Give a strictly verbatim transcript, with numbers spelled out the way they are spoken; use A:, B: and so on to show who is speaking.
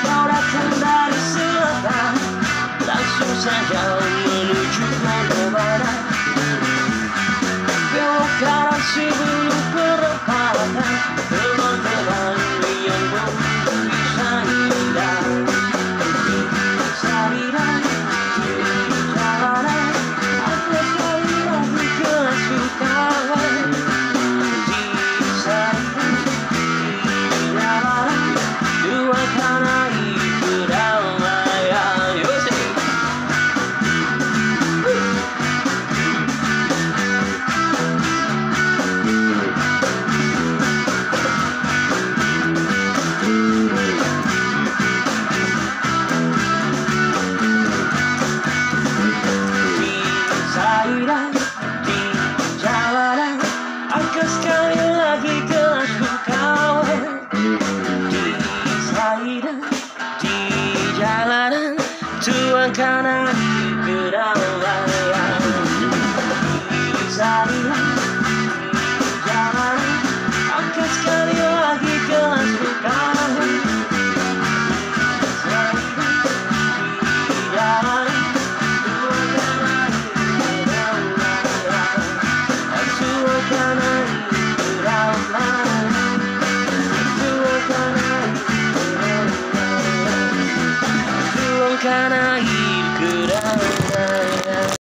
A: Kau datang dari selatan, langsung saja menuju ke barat. Belok kanan sebelum perempatan, teman-teman yang bisa indah. Bisa indah di jalanan, aku sekali lagi kesukaan. Bisa indah di jalanan, dua karena itu damai. Yo sih. Saya di jalanan, aku sekali lagi kesukaan. Di saya di jalanan, tuang karena kedamaian. Di saya di jalanan, aku sekali lagi kesukaan. Karena